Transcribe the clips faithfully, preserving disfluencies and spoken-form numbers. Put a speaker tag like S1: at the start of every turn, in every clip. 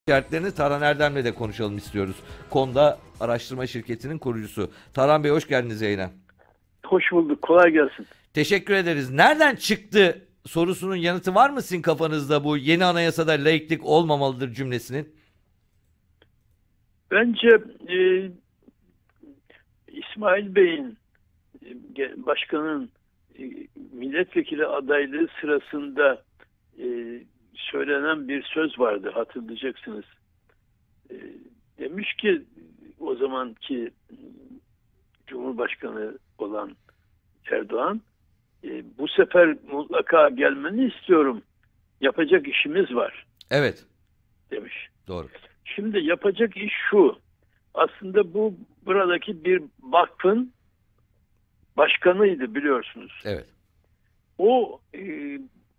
S1: işaretlerini Tarhan Erdem'le de konuşalım istiyoruz. Konda Araştırma Şirketi'nin kurucusu. Tarhan Bey, hoş geldiniz yayına.
S2: Hoş bulduk. Kolay gelsin.
S1: Teşekkür ederiz. Nereden çıktı sorusunun yanıtı var mı sizin kafanızda, bu yeni anayasada laiklik olmamalıdır cümlesinin?
S2: Bence e, İsmail Bey'in e, başkanın e, milletvekili adaylığı sırasında e, söylenen bir söz vardı, hatırlayacaksınız. E, demiş ki o zamanki Cumhurbaşkanı olan Erdoğan, e, bu sefer mutlaka gelmeni istiyorum. Yapacak işimiz var.
S1: Evet.
S2: Demiş.
S1: Doğru.
S2: Şimdi yapacak iş şu. Aslında bu buradaki bir vakfın başkanıydı, biliyorsunuz.
S1: Evet.
S2: O e,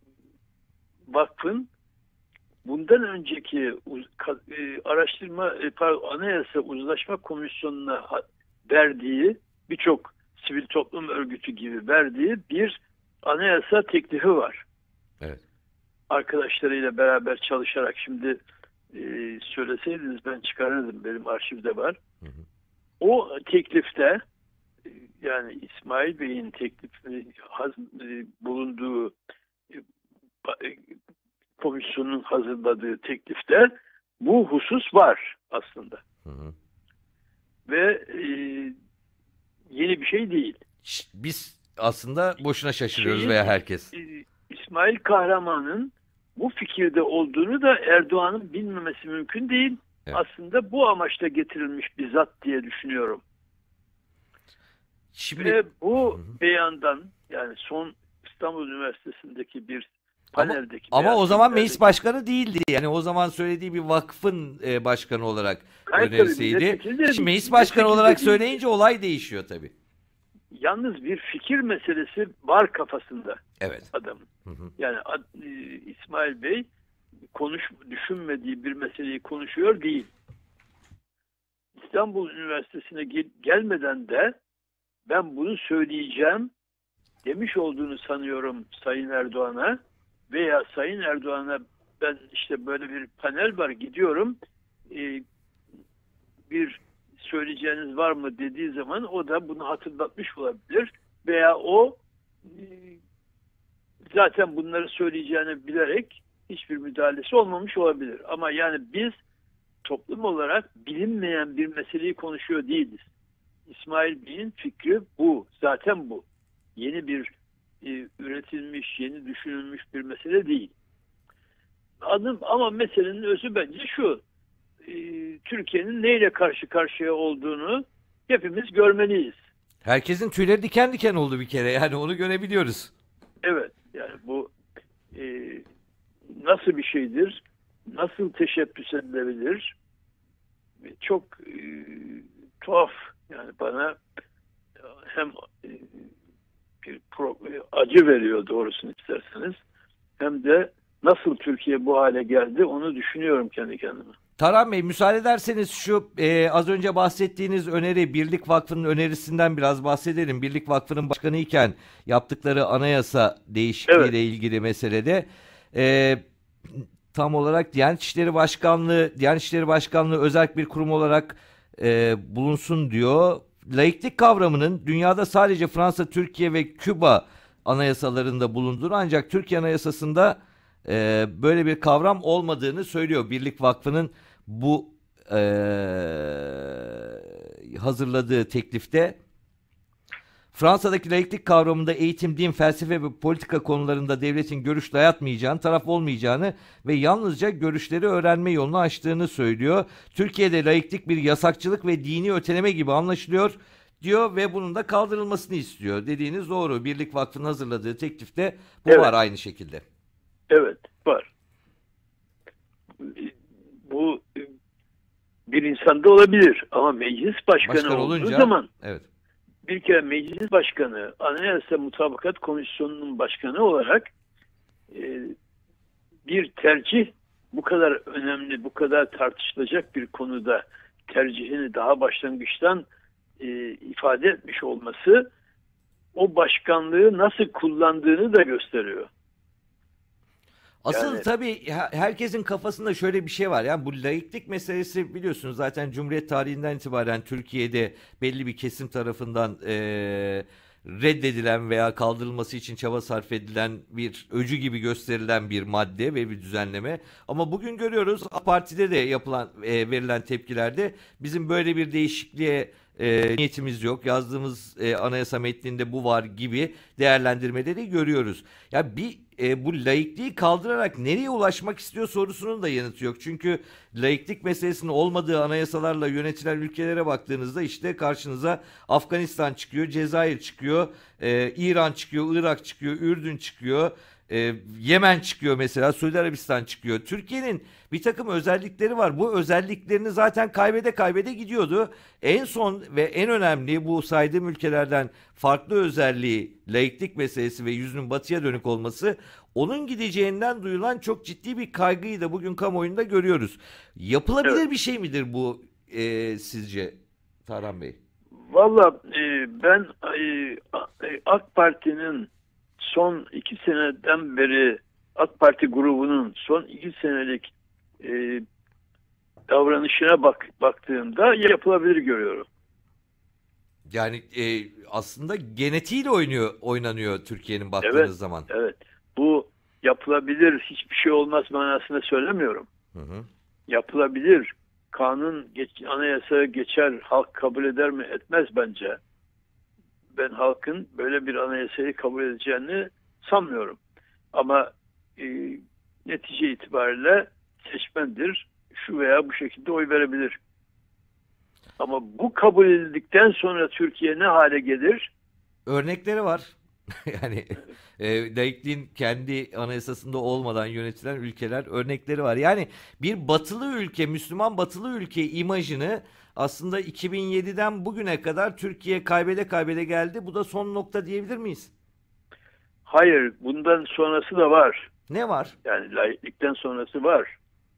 S2: vakfın bundan önceki uz, e, araştırma e, pardon, Anayasa Uzlaşma Komisyonu'na verdiği, birçok sivil toplum örgütü gibi verdiği bir anayasa teklifi var.
S1: Evet.
S2: Arkadaşlarıyla beraber çalışarak, şimdi e, söyleseydiniz ben çıkarırdım, benim arşivde var. Hı hı. O teklifte, yani İsmail Bey'in teklifi e, bulunduğu e, komisyonun hazırladığı teklifte bu husus var aslında. Hı hı. Ve e, yeni bir şey değil.
S1: Biz aslında boşuna şaşırıyoruz
S2: Şeyin,
S1: veya herkes.
S2: E, İsmail Kahraman'ın bu fikirde olduğunu da Erdoğan'ın bilmemesi mümkün değil. Evet. Aslında bu amaçla getirilmiş bir zat diye düşünüyorum. Şimdi... Ve bu beyandan, yani son İstanbul Üniversitesi'ndeki bir paneldeki...
S1: Ama, ama o zaman meclis başkanı değildi. Yani o zaman söylediği bir vakfın e, başkanı olarak Hayır, önerisiydi. Şimdi meclis başkanı olarak söyleyince olay değişiyor tabii.
S2: Yalnız bir fikir meselesi var kafasında,
S1: evet,
S2: adamın. Hı hı. Yani e, İsmail Bey konuş, düşünmediği bir meseleyi konuşuyor değil. İstanbul Üniversitesi'ne gel gelmeden de ben bunu söyleyeceğim demiş olduğunu sanıyorum Sayın Erdoğan'a, veya Sayın Erdoğan'a ben işte böyle bir panel var, gidiyorum, e, bir söyleyeceğiniz var mı dediği zaman o da bunu hatırlatmış olabilir, veya o e, zaten bunları söyleyeceğini bilerek hiçbir müdahalesi olmamış olabilir. Ama yani biz toplum olarak bilinmeyen bir meseleyi konuşuyor değiliz. İsmail Bey'in fikri bu. Zaten bu. Yeni bir e, üretilmiş, yeni düşünülmüş bir mesele değil. Adım, ama meselenin özü bence şu. E, Türkiye'nin neyle karşı karşıya olduğunu hepimiz görmeliyiz.
S1: Herkesin tüyleri diken diken oldu bir kere. Yani onu görebiliyoruz.
S2: Evet. Yani bu e, nasıl bir şeydir? Nasıl teşebbüs edilebilir? Çok e, tuhaf. Yani bana hem bir pro, acı veriyor doğrusunu isterseniz, hem de nasıl Türkiye bu hale geldi onu düşünüyorum kendi kendime.
S1: Tarhan Bey, müsaade ederseniz şu e, az önce bahsettiğiniz öneri, Birlik Vakfı'nın önerisinden biraz bahsedelim. Birlik Vakfı'nın başkanı iken yaptıkları anayasa değişikliği ile evet. ilgili meselede e, tam olarak Diyanet İşleri Başkanlığı, Diyanet İşleri Başkanlığı özerk bir kurum olarak e, bulunsun diyor. Laiklik kavramının dünyada sadece Fransa, Türkiye ve Küba anayasalarında bulunduğunu, ancak Türkiye Anayasası'nda e, böyle bir kavram olmadığını söylüyor. Birlik Vakfı'nın bu e, hazırladığı teklifte Fransa'daki laiklik kavramında eğitim, din, felsefe ve politika konularında devletin görüş dayatmayacağını, taraf olmayacağını ve yalnızca görüşleri öğrenme yolunu açtığını söylüyor. Türkiye'de laiklik bir yasakçılık ve dini öteleme gibi anlaşılıyor diyor ve bunun da kaldırılmasını istiyor. Dediğiniz doğru. Birlik Vakfı'nın hazırladığı teklifte bu evet. var aynı şekilde.
S2: Evet, var. Bu bir insanda olabilir ama meclis başkanı Başkan olduğu olunca, zaman
S1: evet.
S2: bir kere meclis başkanı, Anayasa Mutabakat Komisyonu'nun başkanı olarak e, bir tercih, bu kadar önemli, bu kadar tartışılacak bir konuda tercihini daha başlangıçtan e, ifade etmiş olması, o başkanlığı nasıl kullandığını da gösteriyor.
S1: Asıl
S2: Yani
S1: tabii herkesin kafasında şöyle bir şey var. Yani bu laiklik meselesi biliyorsunuz zaten Cumhuriyet tarihinden itibaren Türkiye'de belli bir kesim tarafından eee, reddedilen veya kaldırılması için çaba sarf edilen bir öcü gibi gösterilen bir madde ve bir düzenleme. Ama bugün görüyoruz A Parti'de de yapılan eee, verilen tepkilerde bizim böyle bir değişikliğe eee, niyetimiz yok. Yazdığımız eee, anayasa metninde bu var gibi değerlendirmeleri görüyoruz. Ya bir e, bu laikliği kaldırarak nereye ulaşmak istiyor sorusunun da yanıtı yok. Çünkü laiklik meselesinin olmadığı anayasalarla yönetilen ülkelere baktığınızda işte karşınıza Afganistan çıkıyor, Cezayir çıkıyor, e, İran çıkıyor, Irak çıkıyor, Ürdün çıkıyor. e, Yemen çıkıyor mesela, Suudi Arabistan çıkıyor. Türkiye'nin bir takım özellikleri var. Bu özelliklerini zaten kaybede kaybede gidiyordu. En son ve en önemli bu saydığım ülkelerden farklı özelliği laiklik meselesi ve yüzünün batıya dönük olması, onun gideceğinden duyulan çok ciddi bir kaygıyı da bugün kamuoyunda görüyoruz. Yapılabilir
S2: evet.
S1: bir şey midir bu e, sizce Tarhan Bey?
S2: Valla e, ben e, A- e, AK Parti'nin son iki seneden beri AK Parti grubunun son iki senelik e, davranışına bak baktığımda yapılabilir görüyorum.
S1: Yani e, aslında genetiğiyle oynuyor, oynanıyor Türkiye'nin
S2: Evet,
S1: baktığınız zaman.
S2: evet. Bu yapılabilir, hiçbir şey olmaz manasında söylemiyorum.
S1: Hı hı.
S2: Yapılabilir. Kanun, geç, anayasa geçer, halk kabul eder mi? Etmez bence. Ben halkın böyle bir anayasayı kabul edeceğini sanmıyorum. Ama e, netice itibariyle seçmendir. Şu veya bu şekilde oy verebilir. Ama bu kabul edildikten sonra Türkiye ne hale gelir?
S1: Örnekleri var. Yani e, laikliğin kendi anayasasında olmadan yönetilen ülkeler örnekleri var. Yani bir batılı ülke, Müslüman batılı ülke imajını aslında iki bin yediden bugüne kadar Türkiye kaybede kaybede geldi. Bu da son nokta diyebilir miyiz?
S2: Hayır, bundan sonrası da var.
S1: Ne var?
S2: Yani laiklikten sonrası var.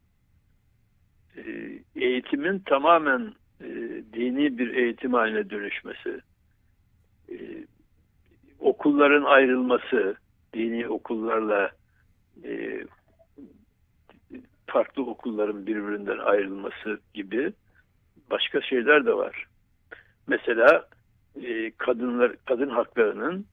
S2: E, eğitimin tamamen e, dini bir eğitim haline dönüşmesi, e, okulların ayrılması, dini okullarla e, farklı okulların birbirinden ayrılması gibi başka şeyler de var. Mesela e, kadınlar kadın haklarının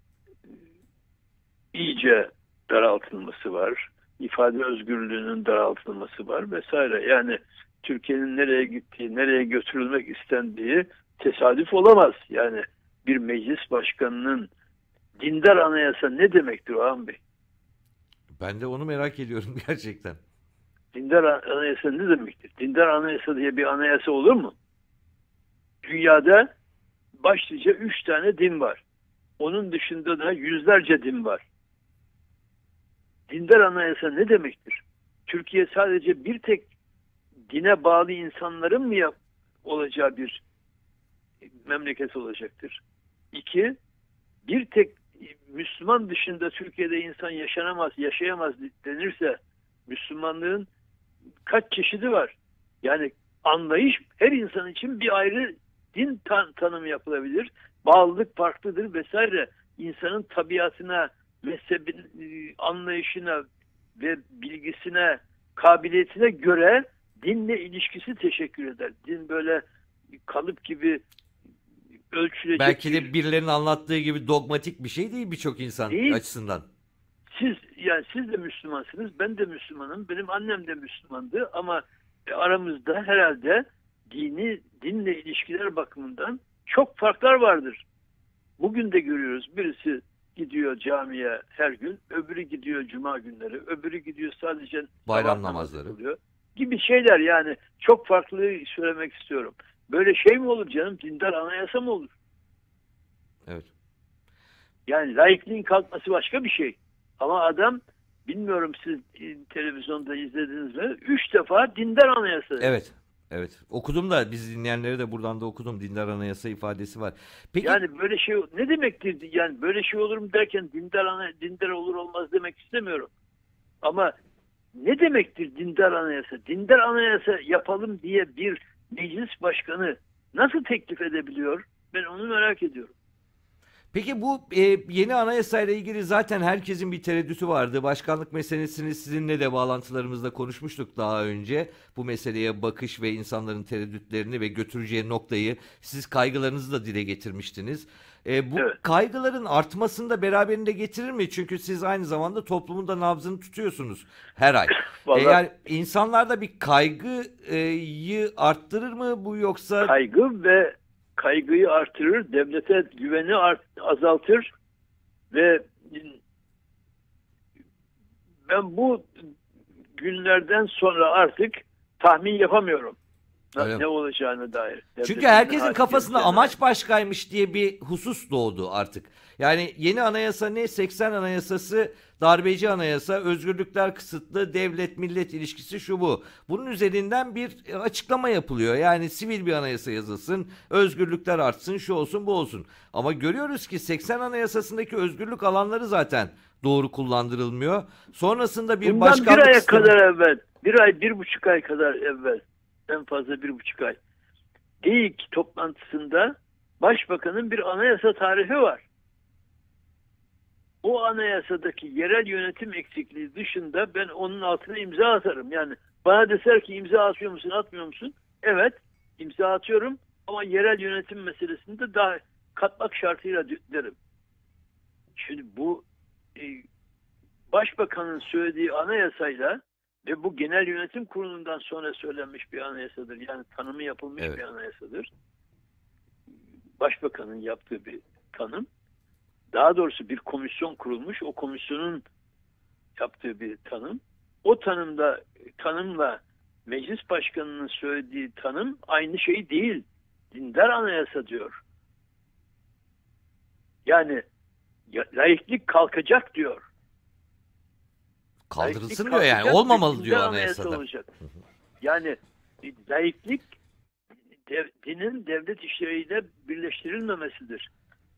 S2: iyice daraltılması var. İfade özgürlüğünün daraltılması var vesaire. Yani Türkiye'nin nereye gittiği, nereye götürülmek istendiği tesadüf olamaz. Yani bir meclis başkanının dindar anayasa ne demektir Orhan Bey?
S1: Ben de onu merak ediyorum gerçekten.
S2: Dindar anayasa ne demektir? Dindar anayasa diye bir anayasa olur mu? Dünyada başlıca üç tane din var. Onun dışında da yüzlerce din var. Dindar anayasa ne demektir? Türkiye sadece bir tek dine bağlı insanların mı yap olacağı bir memleket olacaktır? İki, bir tek Müslüman dışında Türkiye'de insan yaşanamaz, yaşayamaz denirse Müslümanlığın kaç çeşidi var? Yani anlayış her insan için bir ayrı din tan tanımı yapılabilir. Bağlılık farklıdır vesaire. İnsanın tabiatına, mezhebin e, anlayışına ve bilgisine, kabiliyetine göre dinle ilişkisi teşekkür eder. Din böyle kalıp gibi ölçülecek
S1: Belki de
S2: bir
S1: birilerinin anlattığı gibi dogmatik bir şey değil birçok insan
S2: değil.
S1: açısından.
S2: Siz yani siz de Müslümansınız, ben de Müslümanım, benim annem de Müslümandı ama aramızda herhalde dini dinle ilişkiler bakımından çok farklar vardır. Bugün de görüyoruz. Birisi gidiyor camiye her gün, öbürü gidiyor cuma günleri, öbürü gidiyor sadece
S1: Bayram
S2: sabah namazı
S1: namazları.
S2: kılıyor gibi şeyler yani çok farklı söylemek istiyorum. Böyle şey mi olur canım? Dindar anayasa mı olur?
S1: Evet.
S2: Yani laikliğin kalkması başka bir şey. Ama adam bilmiyorum siz televizyonda izlediniz mi? Üç defa dindar anayasa.
S1: Evet. Evet. Okudum da biz dinleyenleri de buradan da okudum. Dindar anayasa ifadesi var. Peki
S2: Yani böyle şey ne demektir? Yani böyle şey olur mu derken dindar ana, dindar olur olmaz demek istemiyorum. Ama ne demektir dindar anayasa? Dindar anayasa yapalım diye bir meclis başkanı nasıl teklif edebiliyor? Ben onu merak ediyorum.
S1: Peki bu e, yeni anayasayla ilgili zaten herkesin bir tereddütü vardı. Başkanlık meselesini sizinle de bağlantılarımızda konuşmuştuk daha önce. Bu meseleye bakış ve insanların tereddütlerini ve götüreceği noktayı siz kaygılarınızı da dile getirmiştiniz. E, bu
S2: Evet.
S1: kaygıların artmasını da beraberinde getirir mi? Çünkü siz aynı zamanda toplumun da nabzını tutuyorsunuz her ay. E,
S2: Vallahi
S1: yani insanlarda bir kaygıyı arttırır mı bu yoksa?
S2: kaygı ve kaygıyı artırır, devlete güveni art, azaltır ve ben bu günlerden sonra artık tahmin yapamıyorum
S1: Öyle
S2: ne olacağına dair.
S1: Çünkü
S2: Devletin
S1: herkesin
S2: hale
S1: kafasında
S2: geleceğine
S1: amaç
S2: dair.
S1: başkaymış diye bir husus doğdu artık. Yani yeni anayasa ne? seksen anayasası darbeci anayasa, özgürlükler kısıtlı, devlet millet ilişkisi şu bu. Bunun üzerinden bir açıklama yapılıyor. Yani sivil bir anayasa yazılsın, özgürlükler artsın, şu olsun bu olsun. Ama görüyoruz ki seksen anayasasındaki özgürlük alanları zaten doğru kullandırılmıyor. Sonrasında bir
S2: Bundan
S1: başkanlık
S2: bir aya
S1: sistemi...
S2: kadar evvel, bir ay, bir buçuk ay kadar evvel, en fazla bir buçuk ay, GİİK toplantısında Başbakanın bir anayasa tarifi var. O anayasadaki yerel yönetim eksikliği dışında ben onun altına imza atarım. Yani bana deser ki imza atıyor musun, atmıyor musun? Evet, imza atıyorum ama yerel yönetim meselesinde daha katmak şartıyla derim. Şimdi bu e, Başbakanın söylediği anayasayla ve bu genel yönetim kurulundan sonra söylenmiş bir anayasadır. Yani tanımı yapılmış
S1: Evet.
S2: bir anayasadır. Başbakanın yaptığı bir tanım. Daha doğrusu bir komisyon kurulmuş. O komisyonun yaptığı bir tanım. O tanımda tanımla meclis başkanının söylediği tanım aynı şey değil. Dindar anayasa diyor. Yani laiklik kalkacak diyor.
S1: Kaldırılsın
S2: Laiklik
S1: diyor yani.
S2: kalkacak
S1: Olmamalı
S2: ve
S1: diyor
S2: dindar
S1: anayasada.
S2: anayasa olacak. Yani laiklik dev, dinin devlet işleriyle birleştirilmemesidir.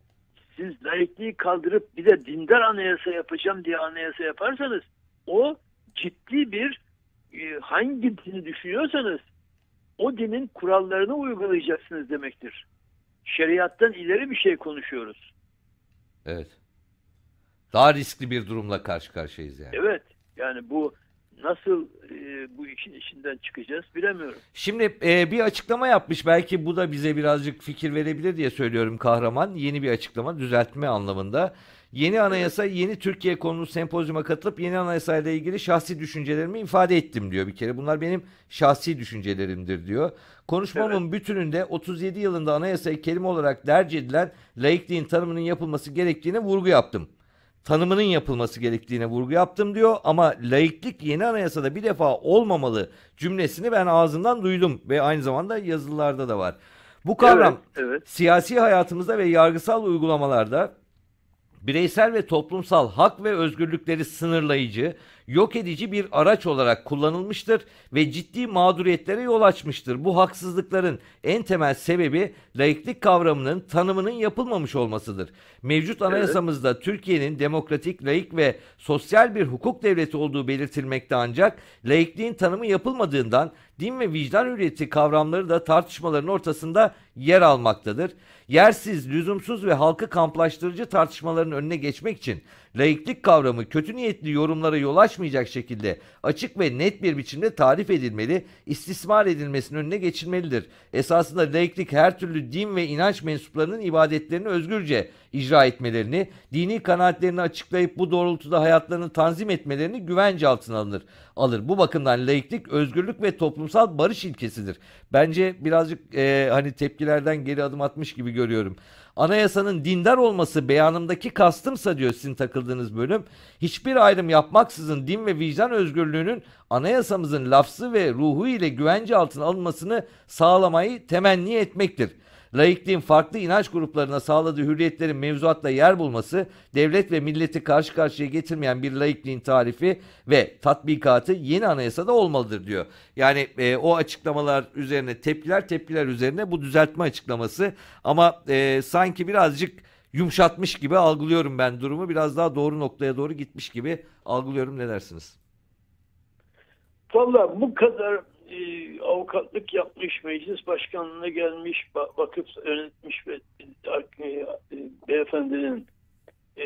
S2: Siz laikliği kaldırıp bir de dindar anayasa yapacağım diye anayasa yaparsanız o ciddi bir e, hangi dini düşünüyorsanız o dinin kurallarını uygulayacaksınız demektir. Şeriattan ileri bir şey konuşuyoruz.
S1: Evet. Daha riskli bir durumla karşı karşıyayız yani.
S2: Evet. Yani bu nasıl e, bu işin içinden çıkacağız bilemiyorum.
S1: Şimdi e, bir açıklama yapmış. Belki bu da bize birazcık fikir verebilir diye söylüyorum Kahraman. Yeni bir açıklama, düzeltme anlamında. Yeni anayasa, yeni Türkiye konulu sempozyuma katılıp yeni anayasayla ilgili şahsi düşüncelerimi ifade ettim diyor bir kere. Bunlar benim şahsi düşüncelerimdir diyor. Konuşmamın
S2: Evet.
S1: bütününde otuz yedi yılında anayasayı kelime olarak derc edilen laikliğin tanımının yapılması gerektiğine vurgu yaptım. Tanımının yapılması gerektiğine vurgu yaptım diyor ama laiklik yeni anayasada bir defa olmamalı cümlesini ben ağzından duydum ve aynı zamanda yazılarda da var. Bu kavram
S2: Evet, evet.
S1: siyasi hayatımızda ve yargısal uygulamalarda bireysel ve toplumsal hak ve özgürlükleri sınırlayıcı, yok edici bir araç olarak kullanılmıştır ve ciddi mağduriyetlere yol açmıştır. Bu haksızlıkların en temel sebebi laiklik kavramının tanımının yapılmamış olmasıdır. Mevcut anayasamızda Türkiye'nin demokratik, laik ve sosyal bir hukuk devleti olduğu belirtilmekte ancak laikliğin tanımı yapılmadığından din ve vicdan hürriyeti kavramları da tartışmaların ortasında yer almaktadır. Yersiz, lüzumsuz ve halkı kamplaştırıcı tartışmaların önüne geçmek için laiklik kavramı kötü niyetli yorumlara yol açmayacak şekilde açık ve net bir biçimde tarif edilmeli, istismar edilmesinin önüne geçilmelidir. Esasında laiklik her türlü din ve inanç mensuplarının ibadetlerini özgürce icra etmelerini, dini kanaatlerini açıklayıp bu doğrultuda hayatlarını tanzim etmelerini güvence altına alınır. alır. Bu bakımdan laiklik özgürlük ve toplumsal barış ilkesidir. Bence birazcık e, hani tepkilerden geri adım atmış gibi görüyorum. Anayasanın dindar olması beyanımdaki kastımsa diyor sizin takıldığınız bölüm, hiçbir ayrım yapmaksızın din ve vicdan özgürlüğünün anayasamızın lafzı ve ruhu ile güvence altına alınmasını sağlamayı temenni etmektir. Laikliğin farklı inanç gruplarına sağladığı hürriyetlerin mevzuatla yer bulması, devlet ve milleti karşı karşıya getirmeyen bir laikliğin tarifi ve tatbikatı yeni anayasada olmalıdır diyor. Yani e, o açıklamalar üzerine tepkiler, tepkiler üzerine bu düzeltme açıklaması ama e, sanki birazcık yumuşatmış gibi algılıyorum ben durumu. Biraz daha doğru noktaya doğru gitmiş gibi algılıyorum. Ne dersiniz?
S2: Vallahi bu kadar e, avukatlık yapmış, meclis başkanlığına gelmiş, vakıf yönetmiş ve e, beyefendinin e,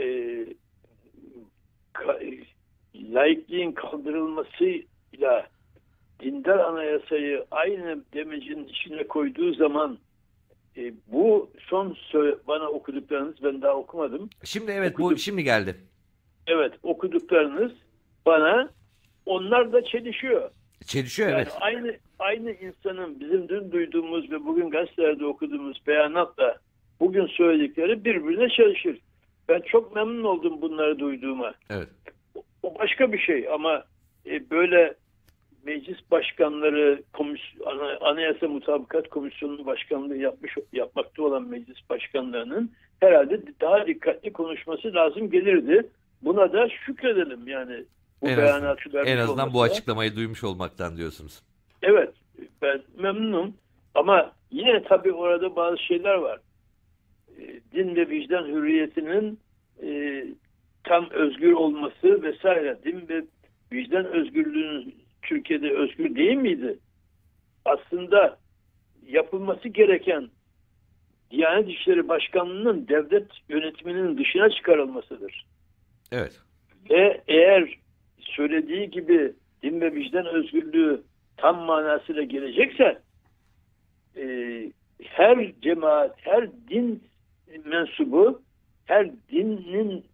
S2: ka, laikliğin kaldırılmasıyla dindar anayasayı aynı demecin içine koyduğu zaman e, bu son bana okuduklarınız, ben daha okumadım.
S1: Şimdi evet
S2: Okuduk,
S1: bu şimdi geldi.
S2: Evet, okuduklarınız bana onlar da çelişiyor.
S1: Çelişiyor
S2: yani
S1: evet.
S2: Aynı aynı insanın bizim dün duyduğumuz ve bugün gazetelerde okuduğumuz beyanatla bugün söyledikleri birbirine çelişir. Ben çok memnun oldum bunları duyduğuma.
S1: Evet.
S2: O, o başka bir şey ama e, böyle meclis başkanları, komis, Anayasa Mutabakat Komisyonu'nun başkanlığı yapmış yapmakta olan meclis başkanlarının herhalde daha dikkatli konuşması lazım gelirdi. Buna da şükredelim yani. Bu
S1: en azından, en azından bu açıklamayı duymuş olmaktan diyorsunuz.
S2: Evet, ben memnunum ama yine tabii orada bazı şeyler var. E, din ve vicdan hürriyetinin e, tam özgür olması vesaire. Din ve vicdan özgürlüğünün Türkiye'de özgür değil miydi? Aslında yapılması gereken Diyanet İşleri Başkanlığı'nın devlet yönetiminin dışına çıkarılmasıdır.
S1: Evet.
S2: Ve eğer söylediği gibi din ve vicdan özgürlüğü tam manasıyla gelecekse e, her cemaat, her din mensubu, her dinin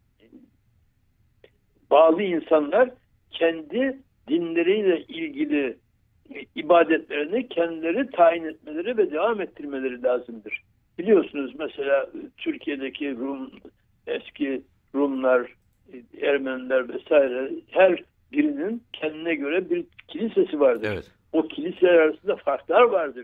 S2: bağlı insanlar kendi dinleriyle ilgili ibadetlerini kendileri tayin etmeleri ve devam ettirmeleri lazımdır. Biliyorsunuz mesela Türkiye'deki Rum, eski Rumlar, Ermeniler vesaire her birinin kendine göre bir kilisesi vardır. Evet. O kiliseler arasında farklar vardır.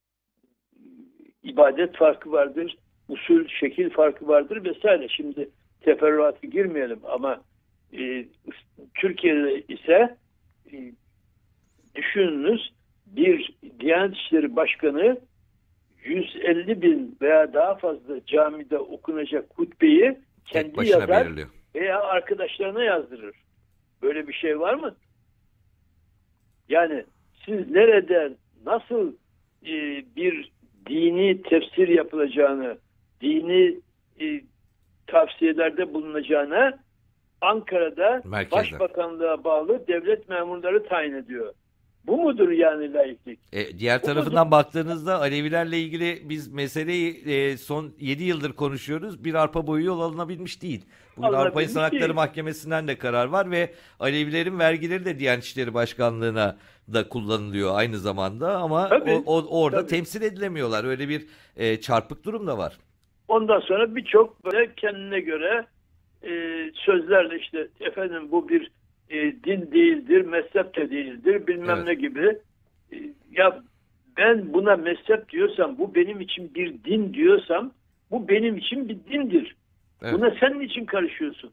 S2: İbadet farkı vardır, usul, şekil farkı vardır vesaire. Şimdi teferruatı girmeyelim ama e, Türkiye'de ise e, düşününüz bir Diyanet İşleri Başkanı yüz elli bin veya daha fazla camide okunacak hutbeyi kendi yazar belirliyor veya arkadaşlarına yazdırır. Böyle bir şey var mı? Yani siz nerede, nasıl e, bir dini tefsir yapılacağını, dini e, tavsiyelerde bulunacağına Ankara'da merkezde, Başbakanlığa bağlı devlet memurları tayin ediyor. Bu mudur yani laiklik?
S1: E, diğer
S2: Bu
S1: tarafından
S2: mudur?
S1: baktığınızda Alevilerle ilgili biz meseleyi e, son yedi yıldır konuşuyoruz. Bir arpa boyu yol alınabilmiş değil. Bugün Avrupa İnsan Hakları Mahkemesi'nden de karar var ve Alevilerin vergileri de Diyanet İşleri Başkanlığı'na da kullanılıyor aynı zamanda ama
S2: tabii,
S1: o, o, orada
S2: tabii.
S1: temsil edilemiyorlar. Öyle bir e, çarpık durum da var.
S2: Ondan sonra birçok böyle kendine göre e, sözlerle işte efendim bu bir e, din değildir, mezhep de değildir bilmem evet. ne gibi. E, ya ben buna mezhep diyorsam, bu benim için bir din diyorsam bu benim için bir dindir. Evet. Buna sen niçin karışıyorsun?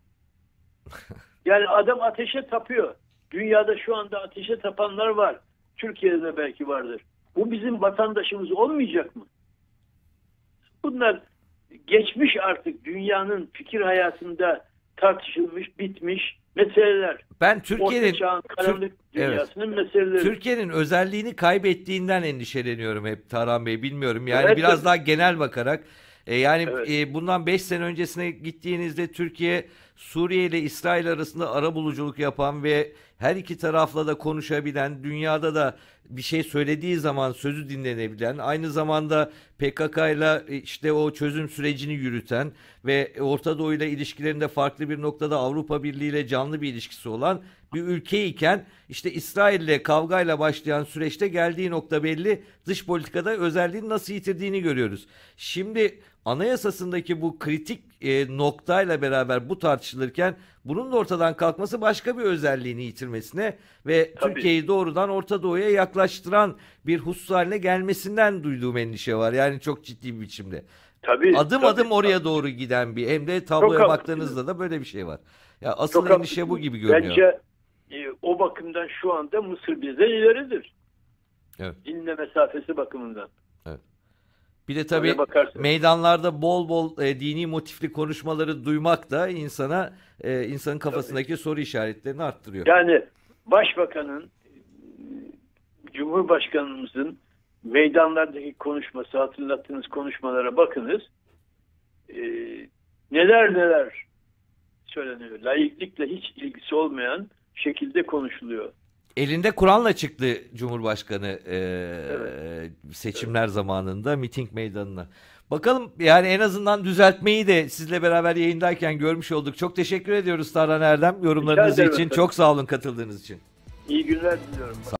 S2: Yani adam ateşe tapıyor. Dünyada şu anda ateşe tapanlar var. Türkiye'de de belki vardır. Bu bizim vatandaşımız olmayacak mı? Bunlar geçmiş artık dünyanın fikir hayatında tartışılmış, bitmiş meseleler.
S1: Ben Türkiye'nin
S2: çağın karanlık Tür dünyasının evet. meseleleri.
S1: Türkiye'nin özelliğini kaybettiğinden endişeleniyorum hep Tarhan Bey. Bilmiyorum yani evet, biraz tabii. daha genel bakarak. E, yani evet. e, bundan beş sene öncesine gittiğinizde Türkiye Suriye ile İsrail arasında arabuluculuk yapan ve her iki tarafla da konuşabilen, dünyada da bir şey söylediği zaman sözü dinlenebilen, aynı zamanda P K K ile işte o çözüm sürecini yürüten ve Orta Doğu ile ilişkilerinde farklı bir noktada Avrupa Birliği ile canlı bir ilişkisi olan bir ülkeyken işte İsrail ile kavgayla başlayan süreçte geldiği nokta belli. Dış politikada özelliğini nasıl yitirdiğini görüyoruz. Şimdi anayasasındaki bu kritik e, noktayla beraber bu tartışılırken bunun da ortadan kalkması başka bir özelliğini yitirmesine ve Tabii. Türkiye'yi doğrudan Orta Doğu'ya yaklaştıran bir husus haline gelmesinden duyduğum endişe var. Yani çok ciddi bir biçimde. Tabii, adım tabii, adım oraya tabii. doğru giden bir hem de tabloya çok baktığınızda da böyle bir şey var. Ya asıl çok endişe haklısın. Bu gibi görünüyor.
S2: Bence e, o bakımdan şu anda Mısır bizden ileridir. Evet. Dinle mesafesi bakımından.
S1: Evet. Bir de tabii meydanlarda bol bol e, dini motifli konuşmaları duymak da insana e, insanın kafasındaki tabii. soru işaretlerini arttırıyor.
S2: Yani Başbakanın, Cumhurbaşkanımızın meydanlardaki konuşması, hatırlattığınız konuşmalara bakınız. e, neler neler söyleniyor. Laiklikle hiç ilgisi olmayan şekilde konuşuluyor.
S1: Elinde Kur'an'la çıktı Cumhurbaşkanı e,
S2: Evet.
S1: seçimler zamanında miting meydanına. Bakalım, yani en azından düzeltmeyi de sizle beraber yayındayken görmüş olduk. Çok teşekkür ediyoruz Tarhan Erdem yorumlarınız
S2: Rica ederim
S1: için.
S2: efendim.
S1: Çok sağ olun katıldığınız için.
S2: İyi günler diliyorum.